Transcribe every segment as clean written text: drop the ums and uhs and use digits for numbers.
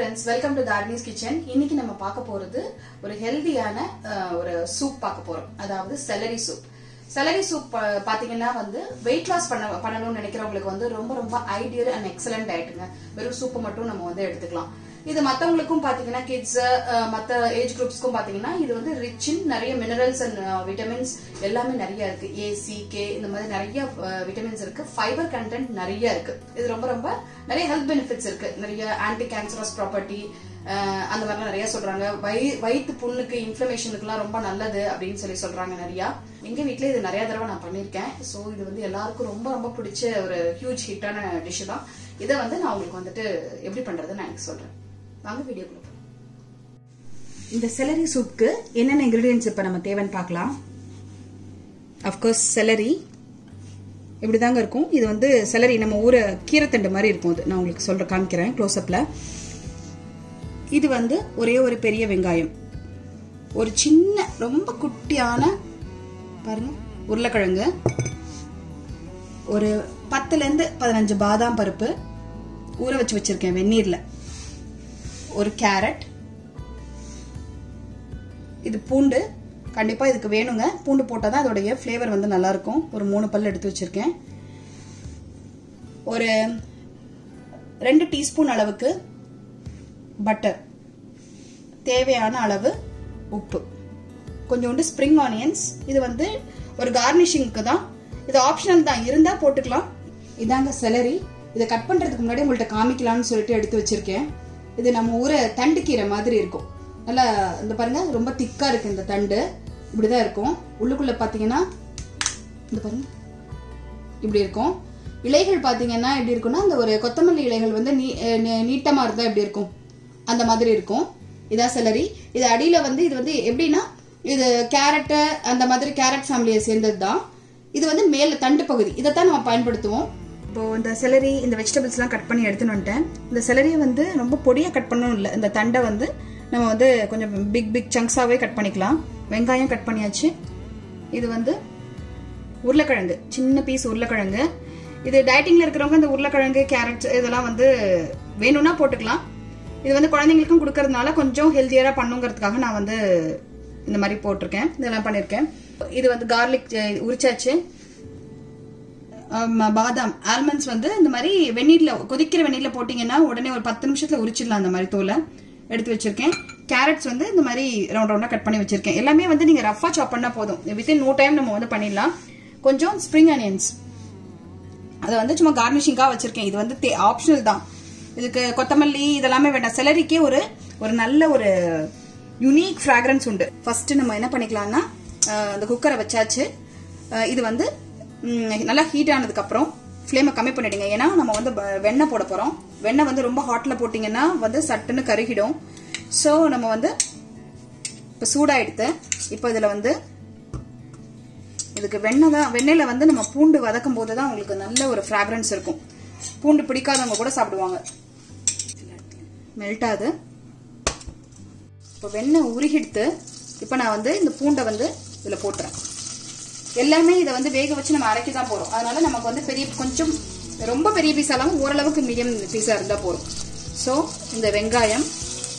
friends, welcome to Garnish kitchen. இன்னைக்கு நம்ம பார்க்க போறது ஒரு ஹெல்தியான ஒரு சூப் பார்க்க போறோம். அதாவது celery soup. Celery soup பாத்தீங்கன்னா வந்து weight loss பண்ணணும்னு நினைக்கிறவங்களுக்கு வந்து ரொம்ப ஐடியல் and excellent டயட்ங்க. வெறும் சூப் மட்டும் நம்ம வந்து எடுத்துக்கலாம். இது மத்தவங்களுக்கும் பாத்தீங்கன்னா kids மத்த ஏஜ் குரூப்ஸ்க்கும் பாத்தீங்கன்னா இது வந்து ரிச் இன் நிறைய மினரல்ஸ் அண்ட் விட்டமின்ஸ் எல்லாமே நிறைய இருக்கு. A, C, K இந்த மாதிரி நிறைய விட்டமின்ஸ் இருக்கு. ஃபைபர் கண்டென்ட் நிறைய இருக்கு. இது ரொம்ப நிறைய ஹெல்த் பெனிஃபிட்ஸ் இருக்கு. நிறைய ஆன்டி கேன்சரஸ் ப்ராப்பர்ட்டி அந்த மாதிரிலாம் நிறைய சொல்றாங்க. வயிற்று புண்ணுக்கு இன்ஃப்ளமேஷனுக்குலாம் ரொம்ப நல்லது அப்படின்னு சொல்றாங்க நிறைய. எங்க வீட்டுல இது நிறைய தடவை நான் பண்ணிருக்கேன். சோ இது வந்து எல்லாருக்கும் ரொம்ப பிடிச்ச ஒரு ஹியூஜ் ஹிட்டான டிஷ் தான். இதை வந்து நான் உங்களுக்கு வந்துட்டு எப்படி பண்றது நான் எனக்கு சொல்றேன். வாங்க வீடியோக்குள்ள போலாம். இந்த celery சூப்க்கு என்னென்ன இன்கிரிடியன்ட்ஸ் இப்ப நம்ம தேவைன்னு பார்க்கலாம். ஆஃப் கோர்ஸ் celery இப்படிதாங்க இருக்கும். இது வந்து celery நம்ம ஊர கீரைத்தண்டு மாதிரி இருக்கும். அது நான் உங்களுக்கு காமிக்கிறேன் க்ளோஸ் அப்ல. இது வந்து ஒரே ஒரு பெரிய வெங்காயம், ஒரு சின்ன ரொம்ப குட்டியான பாருங்க உருளைக்கிழங்கு, ஒரு 10 ல இருந்து 15 பாதாம் பருப்பு ஊற வச்சிருக்கேன் வெந்நீர்ல, ஒரு கேரட், இது பூண்டு கண்டிப்பா இதுக்கு வேணுங்க. பூண்டு போட்டாதான் அதோடைய ஃப்ளேவர் வந்து நல்லா இருக்கும். ஒரு 3 பல் எடுத்து வச்சிருக்கேன். ஒரு 2 டீஸ்பூன் அளவுக்கு பட்டர், தேவையான அளவு உப்பு, கொஞ்சோண்டு ஸ்ப்ரிங் ஆனியன்ஸ். இது வந்து ஒரு கார்னிஷிங்க்கு தான், இது ஆப்ஷனல் தான், இருந்தா போட்டுக்கலாம். இதாங்க celery. இதை கட் பண்றதுக்கு முன்னாடி உங்கள்கிட்ட காமிக்கலாம்னு சொல்லிட்டு எடுத்து வச்சிருக்கேன். இது நம்ம ஊர தண்டு கீரை மாதிரி இருக்கும். நல்லா இந்த பாருங்க ரொம்ப திக்கா இருக்கு. இந்த தண்டு இப்படிதான் இருக்கும். உள்ளுக்குள்ள பாத்தீங்கன்னா இந்த பாருங்க இப்படி இருக்கும். இலைகள் பாத்தீங்கன்னா எப்படி இருக்கும்னா அந்த ஒரு கொத்தமல்லி இலைகள் வந்து நீட்டமா இருந்தா எப்படி இருக்கும் அந்த மாதிரி இருக்கும். இதான் celery. இது அடியில வந்து இது வந்து எப்படின்னா இது கேரட் அந்த மாதிரி கேரட் ஃபேமிலியை சேர்ந்தது தான். இது வந்து மேல தண்டு பகுதி, இதைத்தான் நம்ம பயன்படுத்துவோம். இப்போ இந்த celery இந்த வெஜிடபிள்ஸ் எல்லாம் கட் பண்ணி எடுத்துன்னு வந்துட்டேன். இந்த celeryயை வந்து ரொம்ப பொடியா கட் பண்ணணும் இல்லை. இந்த தண்டை வந்து நம்ம வந்து கொஞ்சம் பிக் சங்க்ஸாவே கட் பண்ணிக்கலாம். வெங்காயம் கட் பண்ணியாச்சு. இது வந்து உருளைக்கிழங்கு, சின்ன பீஸ் உருளைக்கிழங்கு. இது டயட்டிங்ல இருக்கிறவங்க இந்த உருளைக்கிழங்கு கேரட் இதெல்லாம் வந்து வேணும்னா போட்டுக்கலாம். இது வந்து குழந்தைங்களுக்கும் கொடுக்கறதுனால கொஞ்சம் ஹெல்த்தியரா பண்ணுங்கிறதுக்காக நான் வந்து இந்த மாதிரி போட்டிருக்கேன், இதெல்லாம் பண்ணிருக்கேன். இது வந்து கார்லிக் உரிச்சாச்சு. பாதாம் ஆல்மண்ட்ஸ் வந்து இந்த மாதிரி வெந்நீர்ல கொதிக்கிற வெந்நீர்ல போட்டீங்கன்னா உடனே ஒரு 10 நிமிஷத்துல உரிச்சிடலாம். அந்த மாதிரி தோலை எடுத்து வச்சிருக்கேன். கேரட்ஸ் வந்து இந்த மாதிரி ரவுண்டா கட் பண்ணி வச்சிருக்கேன். எல்லாமே வந்து நீங்க ரஃபா சாப் பண்ணா போதும். வித்தின் நோ டைம் நம்ம வந்து பண்ணிடலாம். கொஞ்சம் ஸ்ப்ரிங் ஆனியன்ஸ், அதை வந்து சும்மா கார்னிஷிங்கா வச்சிருக்கேன். இது வந்து ஆப்ஷனல் தான். இதுக்கு கொத்தமல்லி இதெல்லாமே வேண்டாம். celeryக்கே ஒரு நல்ல ஒரு யூனிக் ஃப்ராக்ரன்ஸ் உண்டு. ஃபர்ஸ்ட் நம்ம என்ன பண்ணிக்கலாம்னா அந்த குக்கரை வச்சாச்சு. இது வந்து நல்லா ஹீட் ஆனதுக்கு அப்புறம் ஃப்ளேமை கம்மி பண்ணிடுங்க. ஏன்னா நம்ம வந்து வெண்ணெய் போட போறோம். வெண்ணெய் வந்து ரொம்ப ஹாட்ல போட்டீங்கன்னா வந்து சட்டுன்னு கருகிடும். ஸோ நம்ம வந்து இப்போ சூடாயிடுத்து. இப்போ இதுல வந்து இதுக்கு வெண்ணெயில வந்து நம்ம பூண்டு வதக்கும் போதுதான் உங்களுக்கு நல்ல ஒரு ஃப்ராக்ரன்ஸ் இருக்கும். பூண்டு பிடிக்காதவங்க கூட சாப்பிடுவாங்க. மெல்ட்டாது. இப்போ வெண்ணெய் உருகிடுத்து. இப்போ நான் வந்து இந்த பூண்டை வந்து இதுல போட்டுறேன். எல்லாமே இதை வந்து வேக வச்சு நம்ம அரைக்க தான் போறோம். அதனால நமக்கு வந்து கொஞ்சம் ரொம்ப பெரிய பீஸா இல்லாம ஓரளவுக்கு மீடியம் பீஸா இருந்தா போறோம். சோ இந்த வெங்காயம்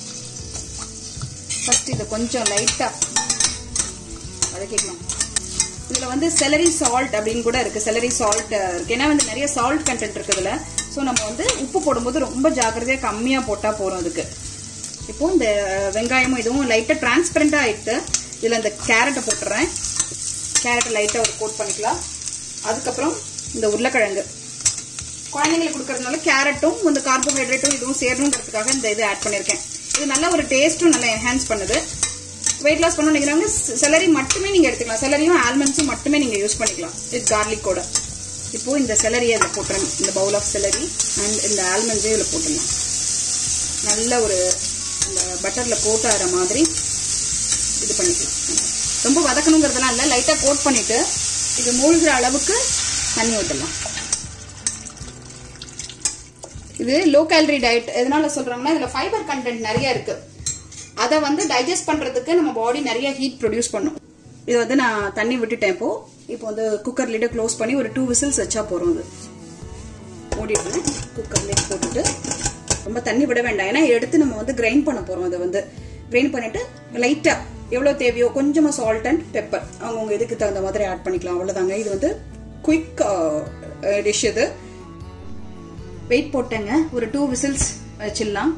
ஃபர்ஸ்ட் இதை கொஞ்சம் லைட்டா வதக்கிக்கலாம். இதுல வந்து celery salt அப்படின்னு கூட இருக்கு. celery salt இருக்கு. ஏன்னா வந்து நிறைய சால்ட் கண்டென்ட் இருக்கு இதுல. சோ நம்ம வந்து உப்பு போடும்போது ரொம்ப ஜாக்கிரதையா கம்மியா போட்டா போறோம் அதுக்கு. இப்போ இந்த வெங்காயமும் இதுவும் லைட்டா டிரான்ஸ்பரண்டா ஆயிட்டு இதுல இந்த கேரட்டை போட்டுறேன். கேரட்டை லைட்டா ஒரு கோட் பண்ணிக்கலாம். அதுக்கப்புறம் இந்த உருளைக்கிழங்கு குழந்தைங்களுக்கு கொடுக்கறதுனால கேரட்டும் இந்த கார்போஹைட்ரேட்டும் இதுவும் சேரணுங்கிறதுக்காக இந்த இது ஆட் பண்ணிருக்கேன். இது நல்ல ஒரு டேஸ்டும் நல்லா என்ஹான்ஸ் பண்ணுது. வெயிட் லாஸ் பண்ண நினைக்கிறவங்க celery மட்டுமே நீங்க எடுத்துக்கலாம். celeryயும் ஆல்மண்ட்ஸும் மட்டுமே நீங்க யூஸ் பண்ணிக்கலாம் வித் கார்லிக்கோட. இப்போ இந்த celery அதில் போட்டுறேன். இந்த பவுல் ஆஃப் celery அண்ட் இந்த ஆல்மண்ட்ஸே இதில் போட்டுடலாம். நல்ல ஒரு இந்த பட்டர்ல கோட் ஆகிற மாதிரி இது பண்ணிக்கலாம். ரொம்ப வதக்கணுங்கிறதுலாம் இல்லை, லைட்டா கோட் பண்ணிட்டு இது மூழ்கிற அளவுக்கு தண்ணி ஊற்றலாம். இது லோ கேலரி டயட். எதனால சொல்றாங்கன்னா இதுல ஃபைபர் கண்டென்ட் நிறைய இருக்கு. அதை வந்து டைஜஸ்ட் பண்றதுக்கு நம்ம பாடி நிறைய ஹீட் ப்ரொடியூஸ் பண்ணும். இது வந்து நான் தண்ணி விட்டுட்டேன். இப்போ வந்து குக்கர் லிட க்ளோஸ் பண்ணி ஒரு 2 விசில்ஸ் வச்சா போறோம். இது மூடிடுறேன். குக்கர் லிட் போட்டுட்டு ரொம்ப தண்ணி விட வேண்டாம், ஏன்னா எடுத்து நம்ம வந்து கிரைண்ட் பண்ண போறோம். அதை வந்து கிரைண்ட் பண்ணிட்டு லைட்டா எவ்வளவு தேவையோ கொஞ்சமா சால்ட் அண்ட் பெப்பர் அவங்க இதுக்கு தகுந்த மாதிரி ஆட் பண்ணிக்கலாம். அவ்வளவுதாங்க. இது வந்து குயிக் டிஷ். இது வெயிட் போட்டேங்க, ஒரு 2 விசில்ஸ் வச்சிடலாம்.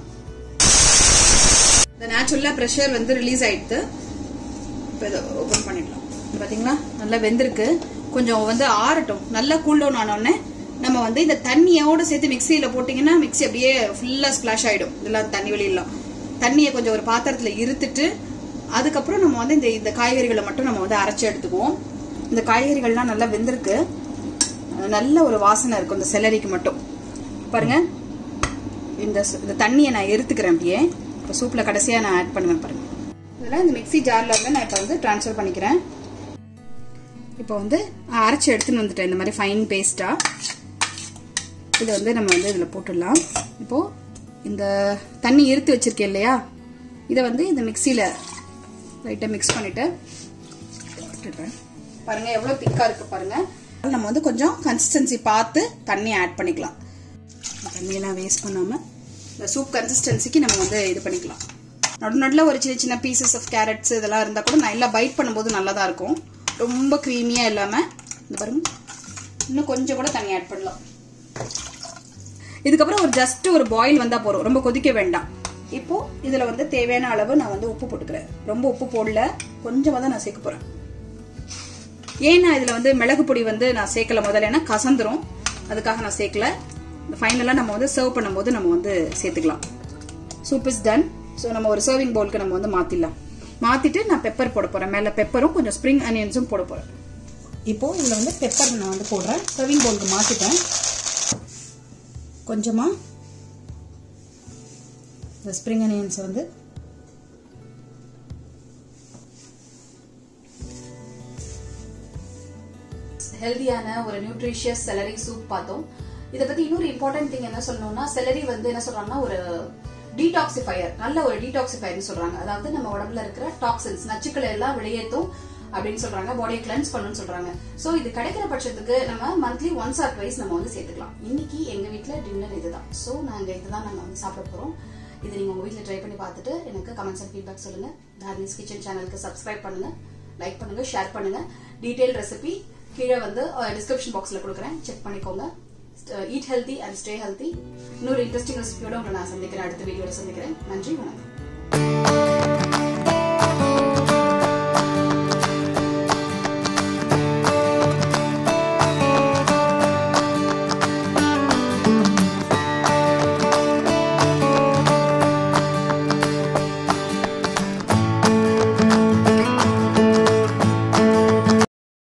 இந்த நேச்சுரலா பிரஷர் வந்து ரிலீஸ் ஆயிடுது. இப்போ இதை ஓபன் பண்ணிடலாம். பாத்தீங்களா நல்லா வெந்திருக்கு. கொஞ்சம் வந்து ஆறட்டும். நல்லா கூல் டவுன் ஆனோடனே நம்ம வந்து இந்த தண்ணியோட சேர்த்து மிக்சியில போட்டீங்கன்னா மிக்சி அப்படியே ஃபுல்லா ஸ்பிளாஷ் ஆயிடும். இதெல்லாம் தண்ணி வெளியிடலாம். தண்ணியை கொஞ்சம் ஒரு பாத்திரத்துல இருத்துட்டு அதுக்கப்புறம் நம்ம வந்து இந்த காய்கறிகளை மட்டும் நம்ம வந்து அரைச்சி எடுத்துக்குவோம். இந்த காய்கறிகள்லாம் நல்லா வெந்திருக்கு. நல்ல ஒரு வாசனை இருக்கும் இந்த செலரிக்கு மட்டும். பாருங்க, இந்த தண்ணியை நான் எடுத்துக்கிறேன். அப்படியே இப்போ சூப்ல கடைசியா நான் ஆட் பண்ணுவேன். பாருங்க, இதெல்லாம் இந்த மிக்சி ஜார்ல வந்து நான் இப்போ வந்து டிரான்ஸ்ஃபர் பண்ணிக்கிறேன். இப்போ வந்து அரைச்சி எடுத்துன்னு வந்துட்டேன் இந்த மாதிரி ஃபைன் பேஸ்டா. இதை வந்து நம்ம வந்து இதில் போட்டுடலாம். இப்போ இந்த தண்ணி இருத்து வச்சிருக்கேன் இல்லையா, இதை வந்து இந்த மிக்சியில் லைட்டாக மிக்ஸ் பண்ணிட்டு போட்டுடுறேன். பாருங்க எவ்வளோ திக்கா இருக்கு பாருங்க. நம்ம வந்து கொஞ்சம் கன்சிஸ்டன்சி பார்த்து தண்ணி ஆட் பண்ணிக்கலாம். தண்ணியெல்லாம் வேஸ்ட் பண்ணாமல் இந்த சூப் கன்சிஸ்டன்சிக்கு நம்ம வந்து இது பண்ணிக்கலாம். நடுநடுல ஒரு சின்ன சின்ன பீசஸ் ஆஃப் கேரட்ஸ் இதெல்லாம் இருந்தால் கூட நல்லா பைட் பண்ணும்போது நல்லா தான் இருக்கும். ரொம்ப க்ரீமியா இல்லாம இந்த பாருங்க, இன்னும் கொஞ்சம் கூட தண்ணி ஆட் பண்ணலாம். இதுக்கப்புறம் ஒரு ஜஸ்ட் ஒரு பாயில் வந்தா போறோம், ரொம்ப கொதிக்க வேண்டாம். இப்போ இதுல வந்து தேவையான அளவு நான் வந்து உப்பு போட்டுக்கிறேன். ரொம்ப உப்பு போடல, கொஞ்சமா தான் நான் சேர்க்க போறேன். ஏன்னா இதுல வந்து மிளகு பொடி வந்து நான் சேர்க்கல முதல்ல, ஏன்னா கசந்துரும், அதுக்காக நான் சேர்க்கல. ஃபைனலா நம்ம வந்து சர்வ் பண்ணும்போது நம்ம வந்து சேர்த்துக்கலாம். Soup is done. ஸோ நம்ம ஒரு சர்விங் பவுலுக்கு நம்ம வந்து மாத்திடலாம். மாத்திட்டு நான் பெப்பர் போட போறேன். மேல பெப்பரும் கொஞ்சம் ஸ்ப்ரிங் அனியன்ஸும் போட போறேன். இப்போ இதுல வந்து பெப்பர் நான் வந்து போடுறேன். சர்விங் பவுலுக்கு மாத்திட்டேன். கொஞ்சமா இந்த ஸ்ப்ரிங் அனியன்ஸ் வந்து ஹெல்தியான ஒரு நியூட்ரிஷியஸ் செலரி சூப் பார்த்தோம். இத பத்தி இன்னொரு இம்பார்ட்டன்ட் திங் என்ன சொல்லணும்னா, செலரி வந்து என்ன சொல்றாங்கன்னா ஒரு டீடாக்சிஃபயர், நல்ல ஒரு டீடாக்சிஃபயர்னு சொல்றாங்க. அதாவது நம்ம உடம்புல இருக்கிற டாக்ஸின்ஸ் நச்சுக்களை எல்லாம் வெளியேற்றும் அப்படின்னு சொல்றாங்க. பாடியை கிளென்ஸ் பண்ணுன்னு சொல்றாங்க. சோ இது கிடைக்கிற பட்சத்துக்கு நம்ம மந்த்லி ஒன்ஸ் ஆர் ட்வைஸ் நம்ம வந்து சேர்த்துக்கலாம். இன்னைக்கு எங்க வீட்டுல டின்னர் இதுதான். சோ நாங்க இதுதான் நம்ம வந்து சாப்பிட போறோம். இது நீங்க உங்க வீட்டுல ட்ரை பண்ணி பார்த்துட்டு எனக்கு கமெண்ட்ஸ் அண்ட் ஃபீட்பேக் சொல்லுங்க. தார்னிஸ் கிச்சன் சேனலுக்கு சப்ஸ்கிரைப் பண்ணுங்க, லைக் பண்ணுங்க, ஷேர் பண்ணுங்க. டீடைல் ரெசிபி கீழே வந்து டிஸ்கிரிப்ஷன் பாக்ஸ்ல கொடுக்குறேன், செக் பண்ணிக்கோங்க. Eat healthy and stay healthy. இன்னொரு இன்ட்ரெஸ்டிங் ரெசிபியோட உங்களை நான் சந்திக்கிறேன். அடுத்த வீடியோல சந்திக்கிறேன். நன்றி, வணக்கம்.